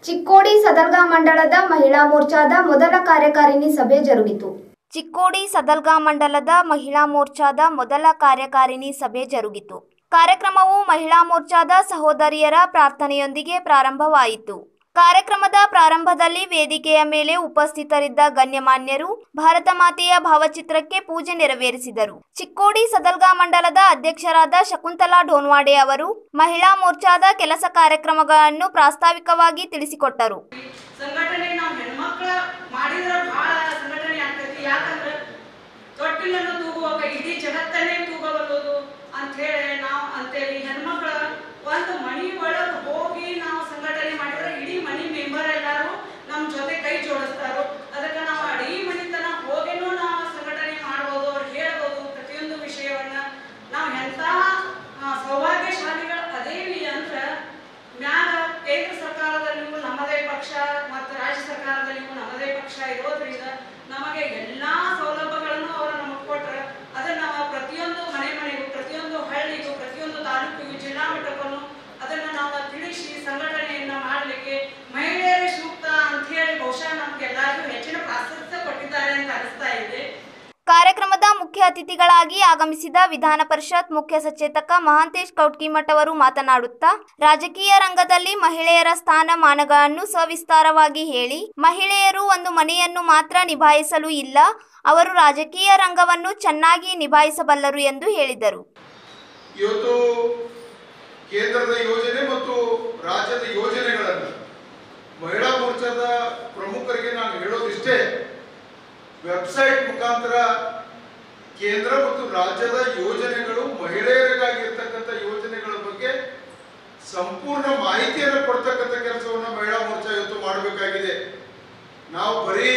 ಚಿಕ್ಕೋಡಿ ಸದಲ್ಗಾ ಮಂಡಲದ ಮಹಿಳಾ ಮೋರ್ಚಾದ ಮೊದಲ ಕಾರ್ಯಕಾರಿಣಿ ಸಭೆ ಜರುಗಿತು. ಚಿಕ್ಕೋಡಿ ಸದಲ್ಗಾ ಮಂಡಲದ ಮಹಿಳಾ ಮೋರ್ಚಾದ ಮೊದಲ ಕಾರ್ಯಕಾರಿಣಿ ಸಭೆ ಜರುಗಿತು. ಕಾರ್ಯಕ್ರಮವು ಮಹಿಳಾ ಮೋರ್ಚಾದ ಸಹೋದರಿಯರ ಪ್ರಾರ್ಥನೆಯೊಂದಿಗೆ ಪ್ರಾರಂಭವಾಯಿತು. ಕಾರ್ಯಕ್ರಮದ ಪ್ರಾರಂಭದಲ್ಲಿ ವೇದಿಕೆಯ ಮೇಲೆ ಉಪಸ್ಥಿತರಿದ್ದ ಗಣ್ಯಮಾನ್ಯರು ಭಾರತ ಮಾತೆಯ ಭಾವಚಿತ್ರಕ್ಕೆ ಪೂಜೆ ನೆರವೇರಿಸಿದರು. ಚಿಕ್ಕೋಡಿ ಸದಲ್ಗಾ ಮಂಡಲದ ಅಧ್ಯಕ್ಷರಾದ ಶಕುಂತಲಾ ಢೋನ್ವಾಡೆ ಅವರು ಮಹಿಳಾ ಮೋರ್ಚಾದ ಕೆಲಸ ಕಾರ್ಯಕ್ರಮಗಳನ್ನು ಪ್ರಾಸ್ತಾವಿಕವಾಗಿ ತಿಳಿಸಿಕೊಟ್ಟರು. ಸಂಘಟನೆ ನಾವು ಹೆಣ್ಮಕ್ಳ ಮಾಡಿದ್ರೆ ಬಹಳ ಸಂಘಟನೆ ಆಗ್ತೈತಿ. ಯಾಕಂದ್ರೆ ತೊಟ್ಟಿಲನ್ನು ತೂಗುವಾಗ ಇಡೀ ಜಗತ್ತನ್ನೇ ತೂಗಬಲ್ಲದು ಅಂತ ಹೇಳಿ ನಾವು ಅಂತೇಳಿ ಹೆಣ್ಮಕ್ಳ ಒಂದು ಮನಿ ಒಳಗೆ ಹೋಗಿ ನಾವು ಸಂಘಟನೆ ಮಾಡಿದ್ರೆ ಇಡೀ ಮನಿ ಮೆಂಬರ್ ಎಲ್ಲರೂ ನಮ್ಮ ಜೊತೆ ಕೈ ಜೋಡಿಸ್ತಾರೋ. ಅದಕ್ಕೆ ನಾವು ಇಡೀ ಮನಿತನ ಹೋಗೇನೂ ನಾವು ಸಂಘಟನೆ ಮಾಡ್ಬೋದು, ಅವ್ರು ಹೇಳ್ಬೋದು ಪ್ರತಿಯೊಂದು ವಿಷಯವನ್ನ. ನಾವು ಎಂಥ ಸೌಭಾಗ್ಯಶಾಲಿಗಳು ಅದೇವಿ ಅಂದ್ರೆ ಮ್ಯಾಲ ಕೇಂದ್ರ ಸರ್ಕಾರದಲ್ಲಿಯೂ ನಮ್ಮದೇ ಪಕ್ಷ ಮತ್ತು ರಾಜ್ಯ ಸರ್ಕಾರದಲ್ಲಿಯೂ ನಮ್ಮದೇ ಪಕ್ಷ ಇರೋದ್ರಿಂದ ನಮಗೆ ಎಲ್ಲಾ ಸೌಲಭ್ಯಗಳನ್ನು ಅವರು ನಮಗೆ ಕೊಟ್ಟರೆ ಅದನ್ನ ನಾವು ಪ್ರತಿಯೊಂದು ಮನೆಗೂ ಪ್ರತಿಯೊಂದು ಹಳ್ಳಿಗೂ ಪ್ರತಿಯೊಂದು ತಾಲೂಕಿಗೂ ಜಿಲ್ಲಾ ಮಟ್ಟಕ್ಕೂ ಅದನ್ನ ನಾವು ತಿಳಿಸಿ ಸಂಘಟನೆಯನ್ನ ಮಾಡಲಿಕ್ಕೆ ಮಹಿಳೆಯರೇ ಸೂಕ್ತ ಅಂತ ಹೇಳಿ ಬಹುಶಃ ನಮ್ಗೆಲ್ಲರಿಗೂ ಹೆಚ್ಚಿನ ಪ್ರಾಶಸ್ತ್ಯ ಕೊಟ್ಟಿದ್ದಾರೆ ಅಂತ ಅನಿಸ್ತಾ ಇದೆ. ಕಾರ್ಯಕ್ರಮದ ಮುಖ್ಯ ಅತಿಥಿಗಳಾಗಿ ಆಗಮಿಸಿದ ವಿಧಾನ ಪರಿಷತ್ ಮುಖ್ಯ ಸಚೇತಕ ಮಹಾಂತೇಶ್ ಕೌಟ್ಕಿಮಠ್ ಅವರು ಮಾತನಾಡುತ್ತಾ ರಾಜಕೀಯ ರಂಗದಲ್ಲಿ ಮಹಿಳೆಯರ ಸ್ಥಾನಮಾನಗಳನ್ನು ಸವಿಸ್ತಾರವಾಗಿ ಹೇಳಿ ಮಹಿಳೆಯರು ಒಂದು ಮನೆಯನ್ನು ಮಾತ್ರ ನಿಭಾಯಿಸಲು ಇಲ್ಲ, ಅವರು ರಾಜಕೀಯ ರಂಗವನ್ನು ಚೆನ್ನಾಗಿ ನಿಭಾಯಿಸಬಲ್ಲರು ಎಂದು ಹೇಳಿದರು. ಇವತ್ತು ಕೇಂದ್ರದ ಯೋಜನೆ ಮತ್ತು ರಾಜ್ಯದ ಯೋಜನೆಗಳನ್ನು ಮಹಿಳಾ ಮೋರ್ಚಾದ ಪ್ರಮುಖರಿಗೆ ನಾನು ಹೇಳೋದಿಷ್ಟೇ, ವೆಬ್ಸೈಟ್ ಮುಖಾಂತರ ಕೇಂದ್ರ ಮತ್ತು ರಾಜ್ಯದ ಯೋಜನೆಗಳು ಮಹಿಳೆಯರಿಗಾಗಿರ್ತಕ್ಕಂಥ ಯೋಜನೆಗಳ ಬಗ್ಗೆ ಸಂಪೂರ್ಣ ಮಾಹಿತಿಯನ್ನು ಕೊಡ್ತಕ್ಕಂಥ ಕೆಲಸವನ್ನು ಮಹಿಳಾ ಮೋರ್ಚಾ ಇವತ್ತು ಮಾಡಬೇಕಾಗಿದೆ. ನಾವು ಬರೀ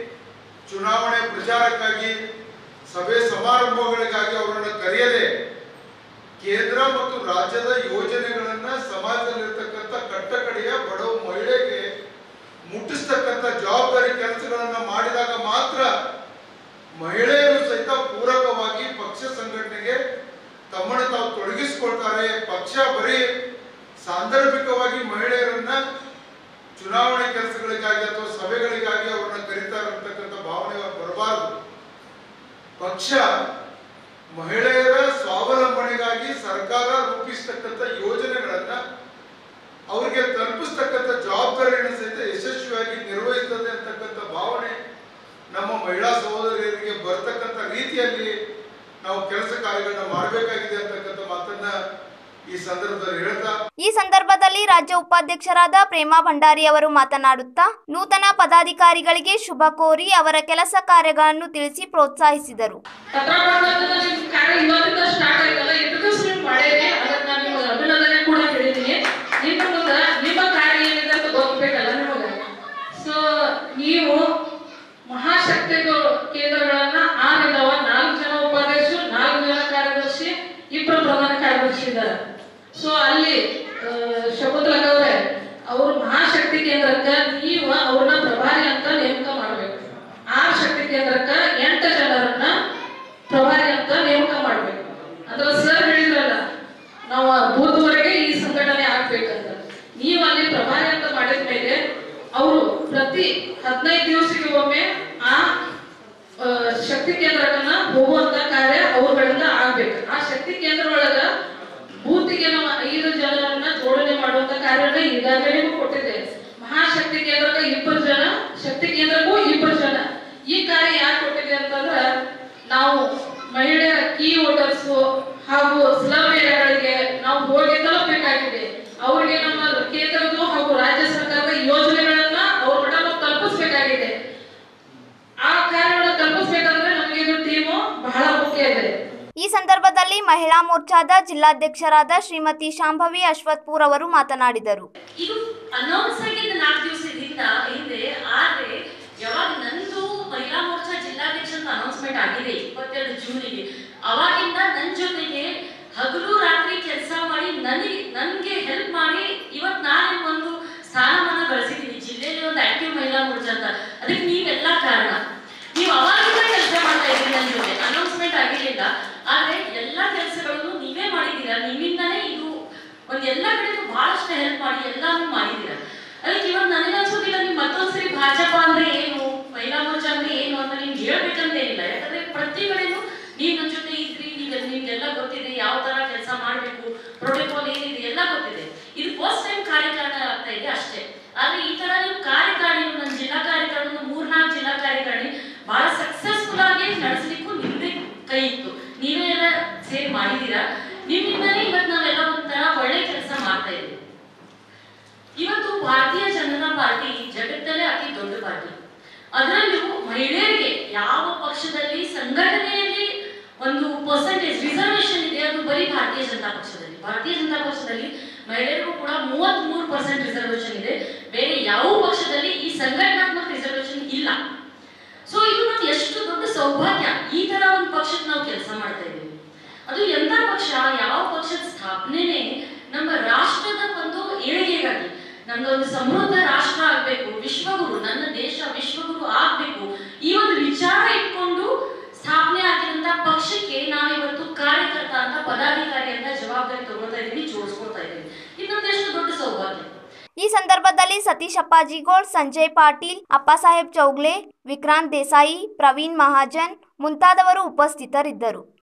ಚುನಾವಣೆ ಪ್ರಚಾರಕ್ಕಾಗಿ ಸಭೆ ಸಮಾರಂಭಗಳಿಗಾಗಿ ಅವರನ್ನು ಕರೆಯದೆ ಕೇಂದ್ರ ಮತ್ತು ರಾಜ್ಯದ ಯೋಜನೆಗಳನ್ನ ಸಮಾಜದಲ್ಲಿರ್ತಕ್ಕಂಥ ಕಟ್ಟಕಡೆಯ ಬಡವ ಮಹಿಳೆಗೆ ಮುಟ್ಟಿಸ್ತಕ್ಕಂಥ ಜವಾಬ್ದಾರಿ ಕೆಲಸಗಳನ್ನ ಮಾಡಿದಾಗ ಮಾತ್ರ ಮಹಿಳೆಯರು ಸಹಿತ ಪೂರಕವಾಗಿ ಪಕ್ಷ ಸಂಘಟನೆಗೆ ತಮ್ಮನ್ನು ತಾವು ತೊಡಗಿಸಿಕೊಳ್ತಾರೆ. ಪಕ್ಷ ಬರೀ ಸಾಂದರ್ಭಿಕವಾಗಿ ಮಹಿಳೆಯರನ್ನ ಚುನಾವಣೆ ಕೆಲಸಗಳಿಗಾಗಿ ಅಥವಾ ಸಭೆಗಳಿಗಾಗಿ ಅವ್ರನ್ನ ಕರೀತಾರೆ ಅಂತಕ್ಕಂಥ ಭಾವನೆ ಬರಬಾರದು. ಪಕ್ಷ ಮಹಿಳೆಯರ ಸ್ವಾವಲಂಬನೆಗಾಗಿ ಸರ್ಕಾರ ರೂಪಿಸತಕ್ಕಂಥ ಯೋಜನೆಗಳನ್ನ ಅವರಿಗೆ ತಲುಪಿಸ್ತಕ್ಕಂಥ ಜವಾಬ್ದಾರಿಯನ್ನು ಸಹಿತ ಯಶಸ್ವಿಯಾಗಿ ನಿರ್ವಹಿಸುತ್ತದೆ ಅಂತಕ್ಕಂಥ ಭಾವನೆ ನಮ್ಮ ಮಹಿಳಾ ಸಹೋದರಿಯರಿಗೆ ಬರ್ತಕ್ಕಂಥ ರೀತಿಯಲ್ಲಿ ನಾವು ಕೆಲಸ ಕಾರ್ಯಗಳನ್ನ ಮಾಡಬೇಕಾಗಿದೆ ಅಂತಕ್ಕಂಥ ಮಾತನ್ನ ಈ ಸಂದರ್ಭದಲ್ಲಿ ರಾಜ್ಯ ಉಪಾಧ್ಯಕ್ಷರಾದ ಪ್ರೇಮಾ ಭಂಡಾರಿ ಅವರು ಮಾತನಾಡುತ್ತಾ ನೂತನ ಪದಾಧಿಕಾರಿಗಳಿಗೆ ಶುಭ ಕೋರಿ ಅವರ ಕೆಲಸ ಕಾರ್ಯಗಳನ್ನು ತಿಳಿಸಿ ಪ್ರೋತ್ಸಾಹಿಸಿದರು. ನೀವು ಮಹಾಶಕ್ತಿ ಕೇಂದ್ರಗಳನ್ನ 6 ಇದಾವ, 4 ಜನ ಉಪಾಧ್ಯಕ್ಷರು, 4 ಜನ ಕಾರ್ಯದರ್ಶಿ, 2 ಪ್ರಧಾನ ಕಾರ್ಯದರ್ಶಿ ಇದ್ದಾರೆ. ಸೊ ಅಲ್ಲಿ ಶಕುಂತಲಾ ಅವರೇ ಅವರು ಮಹಾಶಕ್ತಿ ಕೇಂದ್ರಕ್ಕೆ ನೀವು ಅವ್ರನ್ನ ಪ್ರಭಾರಿ ಅಂತ ನೇಮಕ ಮಾಡಬೇಕು. 6 ಶಕ್ತಿ ಕೇಂದ್ರಕ್ಕೆ 8 ಜನರನ್ನ ಪ್ರಭಾರಿ ಅಂತ ನೇಮಕ ಮಾಡಬೇಕು. ಅಂದ್ರೆ ಸರ್ ಹೇಳಿದ್ರಲ್ಲ, ನಾವು ಬೂತ್ವರೆಗೆ ಈ ಸಂಘಟನೆ ಆಗ್ಬೇಕಂತ. ನೀವು ಅಲ್ಲಿ ಪ್ರಭಾರಿ ಅಂತ ಮಾಡಿದ ಮೇಲೆ ಅವರು ಪ್ರತಿ 15 ದಿವಸಕ್ಕೆ ಒಮ್ಮೆ ಆ ಶಕ್ತಿ ಕೇಂದ್ರಕ್ಕನ್ನ ಹೋಗುವಂತ ಕಾರ್ಯ ಅವ್ರಗಳಿಂದ ಆಗ್ಬೇಕು. ಆ ಶಕ್ತಿ ಕೇಂದ್ರ ಒಳಗ ಬೂತಿಗೆ ನಾವು 5 ಜನರನ್ನ ಜೋಡಣೆ ಮಾಡುವಂತ ಕಾರ್ಯನ ಈಗಾಗಲೇ ಕೊಟ್ಟಿದೆ. ಮಹಾಶಕ್ತಿ ಕೇಂದ್ರಕ್ಕೆ 2 ಜನ, ಶಕ್ತಿ ಕೇಂದ್ರಕ್ಕೂ 2 ಜನ. ಈ ಕಾರ್ಯ ಯಾಕೆ ಕೊಟ್ಟಿದೆ ಅಂತಂದ್ರ ನಾವು ಮಹಿಳೆಯರ ಕೀ ವೋಟರ್ಸ್ ಹಾಗೂ ಸ್ಲಮ್ ಏರಿಯಾಗಳಿಗೆ ನಾವು ಹೋಗಿ ತಲುಪಬೇಕಾಗಿದೆ. ಅವರಿಗೆ ನಮ್ಮ ಕೇಂದ್ರದ್ದು ಹಾಗೂ ರಾಜ್ಯ ಸರ್ಕಾರದ ಯೋಜನೆಗಳನ್ನ ಅವ್ರ ಮಟ್ಟ ನಾವು ತಲುಪಿಸಬೇಕಾಗಿದೆ. ಆ ಕಾರ್ಯವನ್ನು ತಲುಪಿಸಬೇಕಂದ್ರೆ ನಮಗೆ ಇದು ಟೀಮು ಬಹಳ ಮುಖ್ಯ ಇದೆ. ಈ ಸಂದರ್ಭದಲ್ಲಿ ಮಹಿಳಾ ಮೋರ್ಚಾದ ಜಿಲ್ಲಾಧ್ಯಕ್ಷರಾದ ಶ್ರೀಮತಿ ಶಾಂಭವಿ ಅಶ್ವತ್ಪುರ್ ಅವರು ಮಾತನಾಡಿದರು. ಇದು ಅನೌನ್ಸ್ ಆಗಿದ್ದ 4 ದಿವಸದಿಂದ ಹಿಂದೆ, ಆದ್ರೆ ಯಾವಾಗ ನಂದು ಮಹಿಳಾ ಮೋರ್ಚಾ ಜಿಲ್ಲಾಧ್ಯಕ್ಷ ಅಂತ ಅನೌನ್ಸ್ಮೆಂಟ್ ಆಗಿದೆ 22 ಜೂನಿಗೆ, ಅವಾಗಿಂದ ನನ್ನ ಜೊತೆಗೆ ಹಗಲು ರಾತ್ರಿ ಕೆಲಸ ಮಾಡಿ ನನಗೆ ಹೆಲ್ಪ್ ಮಾಡಿ ಇವತ್ತು ನಾನು ಒಂದು ಸ್ಥಾನಮಾನ ಗಳಿಸಿದ್ದೀನಿ ಜಿಲ್ಲೆಯಲ್ಲಿ, ಒಂದು ಆಕ್ಟಿವ್ ಮಹಿಳಾ ಮೋರ್ಚಾ ಅಂತ. ಅದಕ್ಕೆ ನೀವೆಲ್ಲ ಕಾರಣ. ನೀವು ಅವಾಗಿಂದ ಕೆಲಸ ಮಾಡ್ತಾ ಇದ್ದೀರಿ ನನ್ನ ಜೊತೆ, ಅನೌನ್ಸ್ಮೆಂಟ್ ಆಗಿರಲಿಲ್ಲ, ಆದ್ರೆ ಎಲ್ಲಾ ಕೆಲಸಗಳನ್ನು ನೀವೇ ಮಾಡಿದ್ದೀರಾ. ನಿಮ್ಮಿಂದಾನೇ ಇದು ಒಂದು ಎಲ್ಲ ಕಡೆಗೂ ಬಹಳಷ್ಟು ಹೆಲ್ಪ್ ಮಾಡಿ ಎಲ್ಲಾನು ಮಾಡಿದ್ದೀರಾ. ಅದಕ್ಕೆ ಇವತ್ತು ನನಗೆ ಭಾಜಪ ಅಂದ್ರೆ ಏನು, ಮಹಿಳಾ ಮೋರ್ಚಾ ಅಂದ್ರೆ ಏನು ಅಂತ ನಿಮ್ಗೆ ಹೇಳ್ಬೇಕಂತ ಏನಿಲ್ಲ. ಯಾಕಂದ್ರೆ ಪ್ರತಿ ಕಡೆನೂ ನೀವು ನನ್ನ ಜೊತೆ ಇದ್ರಿ, ನಿಮ್ಗೆಲ್ಲ ಗೊತ್ತಿದೆ ಯಾವ ತರ ಕೆಲಸ ಮಾಡ್ಬೇಕು, ಪ್ರೋಟೋಕಾಲ್ ಏನಿದೆ ಎಲ್ಲ ಗೊತ್ತಿದೆ. ಇದು ಫಸ್ಟ್ ಟೈಮ್ ಕಾರ್ಯಕಾರಣ ಆಗ್ತಾ ಇದೆ ಅಷ್ಟೇ. ಆದ್ರೆ ಈ ತರ ನೀವು ಕಾರ್ಯಕಾರಿಣಿ, ನನ್ನ ಜಿಲ್ಲಾ ಕಾರ್ಯಕಾರಿಣಿ 3-4 ಜಿಲ್ಲಾ ಕಾರ್ಯಕಾರಿಣಿ ಬಹಳ ಸಕ್ಸಸ್ಫುಲ್ ಆಗಿ ನಡೆಸಲಿಕ್ಕೂ ನಿಮ್ದೇ ಕೈ ಇತ್ತು. ನೀವೇ ಎಲ್ಲ ಸೇರಿ ಮಾಡಿದೀರಾ. ನಿಮ್ಮಿಂದಲೇ ಇವತ್ತು ನಾವೆಲ್ಲ ಒಂಥರ ಒಳ್ಳೆ ಕೆಲಸ ಮಾಡ್ತಾ ಇದ್ದೀವಿ. ಇವತ್ತು ಭಾರತೀಯ ಜನತಾ ಪಾರ್ಟಿ ಜಗತ್ತಲ್ಲೇ ಅತಿ ದೊಡ್ಡ ಪಾರ್ಟಿ. ಅದರಲ್ಲೂ ಮಹಿಳೆಯರಿಗೆ ಯಾವ ಪಕ್ಷದಲ್ಲಿ ಸಂಘಟನೆಯಲ್ಲಿ ಒಂದು ಪರ್ಸೆಂಟೇಜ್ ರಿಸರ್ವೇಶನ್ ಇದೆ ಅದು ಬರೀ ಭಾರತೀಯ ಜನತಾ ಪಕ್ಷದಲ್ಲಿ. ಭಾರತೀಯ ಜನತಾ ಪಕ್ಷದಲ್ಲಿ ಮಹಿಳೆಯರಿಗೂ ಕೂಡ 33% ರಿಸರ್ವೇಶನ್ ಇದೆ. ಬೇರೆ ಯಾವ ಪಕ್ಷದಲ್ಲಿ ಈ ಸಂಘಟನಾತ್ಮಕ ರಿಸರ್ವೇಶನ್ ಇಲ್ಲ. ಸೊ ಇದು ನಮ್ಗೆ ಎಷ್ಟು ದೊಡ್ಡ ಸೌಭಾಗ್ಯ. ಈ ತರ ಒಂದು ಪಕ್ಷಕ್ಕೆ ನಾವು ಕೆಲಸ ಮಾಡ್ತಾ ಇದ್ದೀವಿ. ಅದು ಎಂತ ಪಕ್ಷ, ಯಾವ ಪಕ್ಷದ ಸ್ಥಾಪನೆನೇ ನಮ್ಮ ರಾಷ್ಟ್ರದ ಒಂದು ಏಳಿಗೆಗಾಗಿ, ನಮ್ದೊಂದು ಸಮೃದ್ಧ ರಾಷ್ಟ್ರ ಆಗ್ಬೇಕು, ವಿಶ್ವಗುರು, ನನ್ನ ದೇಶ ವಿಶ್ವಗುರು ಆಗ್ಬೇಕು, ಈ ಒಂದು ವಿಚಾರ ಇಟ್ಕೊಂಡು ಸ್ಥಾಪನೆ ಆಗಿದಂತ ಪಕ್ಷಕ್ಕೆ ನಾವಿವತ್ತು ಕಾರ್ಯಕರ್ತ ಅಂತ, ಪದಾಧಿಕಾರಿ ಅಂತ ಜವಾಬ್ದಾರಿ ತಗೊಳ್ತಾ ಇದೀವಿ, ಜೋಡಿಸ್ಕೊಳ್ತಾ ಇದೀವಿ. ಇದು ನಮ್ದು ಎಷ್ಟು ದೊಡ್ಡ ಸೌಭಾಗ್ಯ. ಈ ಸಂದರ್ಭದಲ್ಲಿ ಸತೀಶ್ ಅಪ್ಪಾಜಿಗೋಳ್, ಸಂಜಯ್ ಪಾಟೀಲ್, ಅಪ್ಪಸಾಹೇಬ್ ಚೌಗ್ಲೆ, ವಿಕ್ರಾಂತ್ ದೇಸಾಯಿ, ಪ್ರವೀಣ್ ಮಹಾಜನ್ ಮುಂತಾದವರು ಉಪಸ್ಥಿತರಿದ್ದರು.